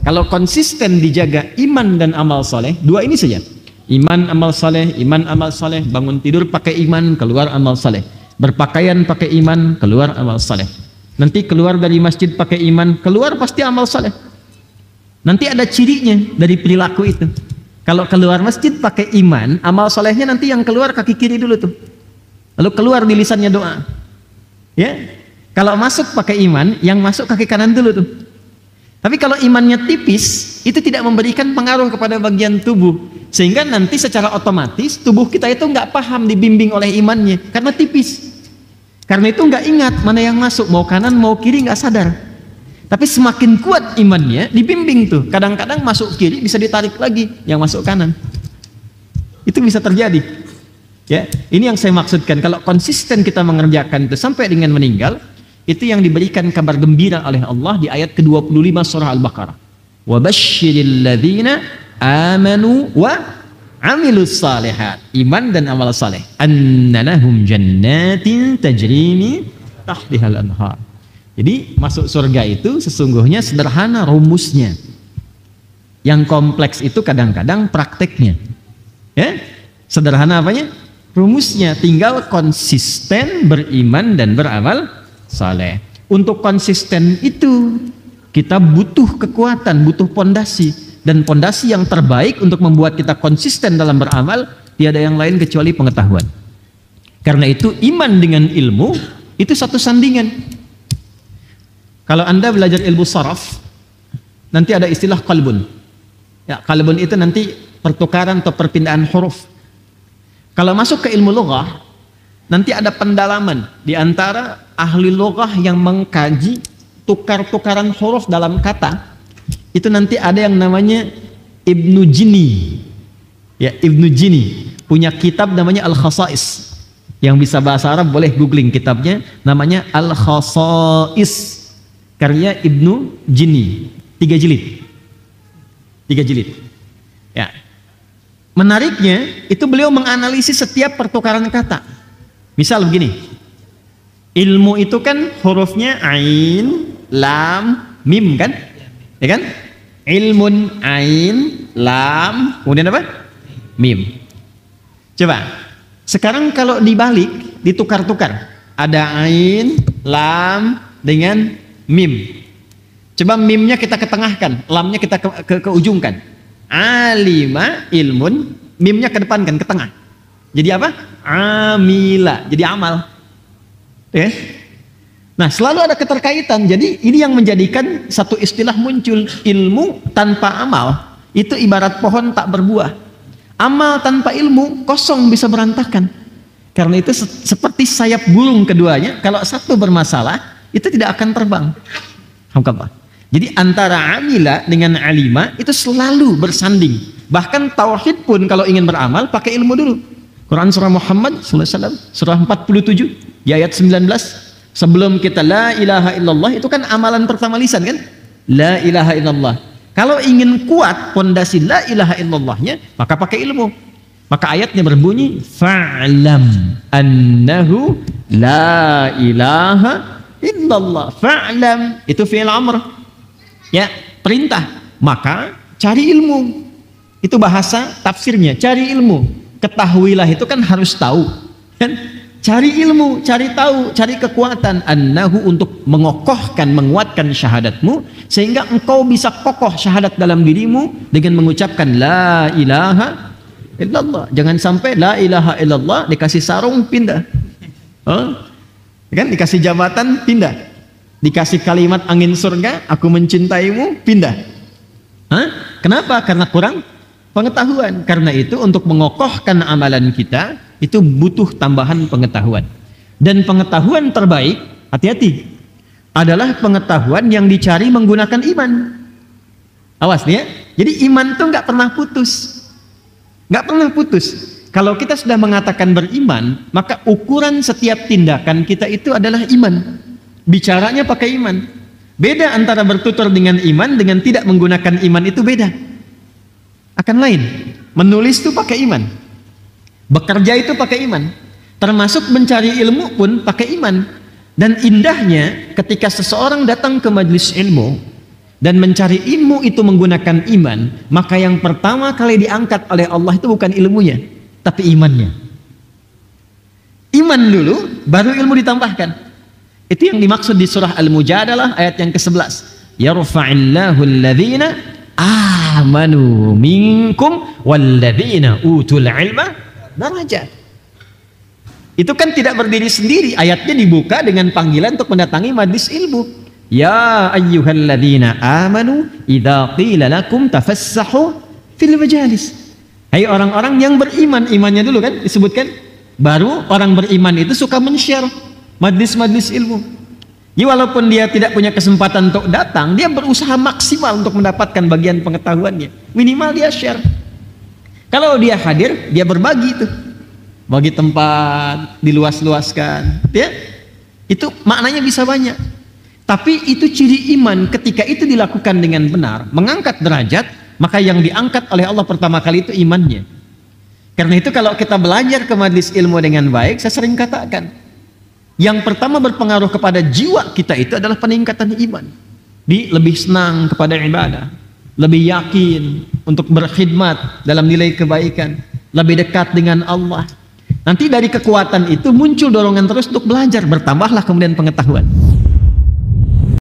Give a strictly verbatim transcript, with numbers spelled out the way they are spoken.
Kalau konsisten dijaga iman dan amal soleh, dua ini saja. Iman, amal soleh, iman, amal soleh. Bangun tidur pakai iman, keluar amal soleh. Berpakaian pakai iman, keluar amal soleh. Nanti keluar dari masjid pakai iman, keluar pasti amal soleh. Nanti ada cirinya dari perilaku itu. Kalau keluar masjid pakai iman, amal solehnya nanti yang keluar kaki kiri dulu tuh. Lalu keluar di lisannya doa. Ya, kalau masuk pakai iman, yang masuk kaki kanan dulu tuh. Tapi kalau imannya tipis, itu tidak memberikan pengaruh kepada bagian tubuh, sehingga nanti secara otomatis tubuh kita itu nggak paham dibimbing oleh imannya, karena tipis. Karena itu nggak ingat mana yang masuk, mau kanan mau kiri nggak sadar. Tapi semakin kuat imannya, dibimbing tuh. Kadang-kadang masuk kiri bisa ditarik lagi, yang masuk kanan. Itu bisa terjadi. Ya, ini yang saya maksudkan. Kalau konsisten kita mengerjakan itu sampai dengan meninggal, itu yang diberikan kabar gembira oleh Allah di ayat ke dua puluh lima surah Al-Baqarah. Wa basyiril ladzina amanu wa amilus salihat. Iman dan amal saleh. Annalahum jannatin tajri min tahtihal anhar. Jadi masuk surga itu sesungguhnya sederhana rumusnya. Yang kompleks itu kadang-kadang prakteknya. Ya? Sederhana apanya? Rumusnya tinggal konsisten beriman dan beramal saleh. Untuk konsisten itu kita butuh kekuatan, butuh pondasi, dan pondasi yang terbaik untuk membuat kita konsisten dalam beramal tiada yang lain kecuali pengetahuan. Karena itu iman dengan ilmu itu satu sandingan. Kalau Anda belajar ilmu saraf, nanti ada istilah qalbun. Ya, qalbun itu nanti pertukaran atau perpindahan huruf. Kalau masuk ke ilmu lughah, nanti ada pendalaman di antara ahli lughah yang mengkaji tukar-tukaran huruf dalam kata. Itu nanti ada yang namanya Ibnu Jini. Ya, Ibnu Jini punya kitab namanya Al-Khasais. Yang bisa bahasa Arab boleh googling kitabnya, namanya Al-Khasais. Karya Ibnu Jini, tiga jilid. Tiga jilid. Ya. Menariknya, itu beliau menganalisis setiap pertukaran kata. Misal begini, ilmu itu kan hurufnya ain, lam, mim kan? Ya kan? Ilmun, ain, lam, kemudian apa? Mim. Coba, sekarang kalau dibalik, ditukar-tukar. Ada ain, lam, dengan mim. Coba mimnya kita ketengahkan, lamnya kita ke, ke, keujungkan. Alima, ilmun, mimnya ke depan kan, ke tengah. Jadi apa? Amila, jadi amal. Ya. Nah, selalu ada keterkaitan. Jadi ini yang menjadikan satu istilah muncul, ilmu tanpa amal itu ibarat pohon tak berbuah. Amal tanpa ilmu kosong, bisa berantakan. Karena itu se seperti sayap burung keduanya, kalau satu bermasalah itu tidak akan terbang. Hamdalillah. Jadi antara amila dengan alima itu selalu bersanding. Bahkan tauhid pun kalau ingin beramal pakai ilmu dulu. Quran surah Muhammad sallallahu alaihi wasallam surah empat puluh tujuh di ayat sembilan belas, sebelum kita la ilaha illallah itu kan amalan pertama lisan kan? La ilaha illallah. Kalau ingin kuat pondasi la ilaha illallahnya, maka pakai ilmu. Maka ayatnya berbunyi fa'lam annahu la ilaha illallah. Fa'lam itu fi'il amr. Ya, perintah. Maka cari ilmu. Itu bahasa tafsirnya, cari ilmu. Ketahuilah itu kan harus tahu. Kan? Cari ilmu, cari tahu, cari kekuatan. Annahu untuk mengokohkan, menguatkan syahadatmu sehingga engkau bisa kokoh syahadat dalam dirimu dengan mengucapkan la ilaha illallah. Jangan sampai la ilaha illallah dikasih sarung pindah. Oh? Kan dikasih jabatan pindah, dikasih kalimat angin surga aku mencintaimu pindah. Hah? Kenapa? Karena kurang pengetahuan. Karena itu untuk mengokohkan amalan kita itu butuh tambahan pengetahuan. Dan pengetahuan terbaik, hati-hati, adalah pengetahuan yang dicari menggunakan iman. Awas nih ya. Jadi iman tuh nggak pernah putus, nggak pernah putus. Kalau kita sudah mengatakan beriman, maka ukuran setiap tindakan kita itu adalah iman. Bicaranya pakai iman. Beda antara bertutur dengan iman dengan tidak menggunakan iman, itu beda. Akan lain. Menulis itu pakai iman. Bekerja itu pakai iman. Termasuk mencari ilmu pun pakai iman. Dan indahnya ketika seseorang datang ke majelis ilmu, dan mencari ilmu itu menggunakan iman, maka yang pertama kali diangkat oleh Allah itu bukan ilmunya, tapi imannya. Iman dulu, baru ilmu ditambahkan. Itu yang dimaksud di surah Al-Mujadalah ayat yang kesebelas. Yarfa'illahu alladhina amanu minkum walladhina utul ilma darajat. Itu kan tidak berdiri sendiri, ayatnya dibuka dengan panggilan untuk mendatangi majlis ilmu. Ya ayyuhalladzina amanu idza qila lakum tafassahu fil majalis. Hai orang-orang yang beriman, imannya dulu kan disebutkan. Baru orang beriman itu suka men-share majlis-majlis ilmu. Ya, walaupun dia tidak punya kesempatan untuk datang, dia berusaha maksimal untuk mendapatkan bagian pengetahuannya. Minimal dia share. Kalau dia hadir, dia berbagi itu. Bagi tempat, diluas-luaskan. Ya, itu maknanya bisa banyak. Tapi itu ciri iman, ketika itu dilakukan dengan benar, mengangkat derajat, maka yang diangkat oleh Allah pertama kali itu imannya. Karena itu kalau kita belajar ke majlis ilmu dengan baik, saya sering katakan, yang pertama berpengaruh kepada jiwa kita itu adalah peningkatan iman. Di lebih senang kepada ibadah, lebih yakin untuk berkhidmat dalam nilai kebaikan, lebih dekat dengan Allah. Nanti dari kekuatan itu muncul dorongan terus untuk belajar, bertambahlah kemudian pengetahuan.